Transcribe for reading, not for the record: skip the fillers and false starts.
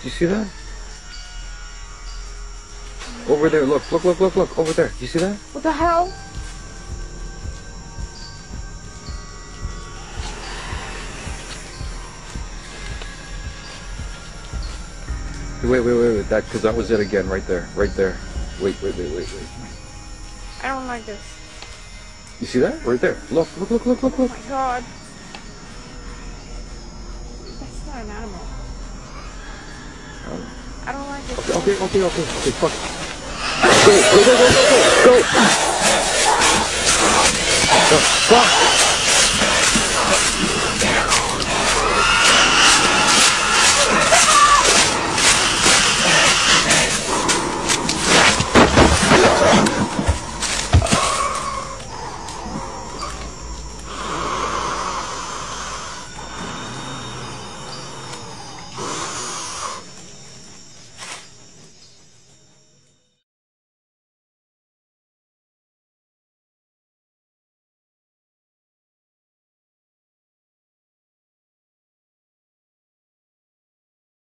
you see that? Over there, look, over there. You see that? What the hell? Wait. Because that was it again, right there. Wait. I don't like this. You see that? Right there. Look. Oh my god. That's not an animal. I don't like this. Okay, fuck it. Go! Fuck!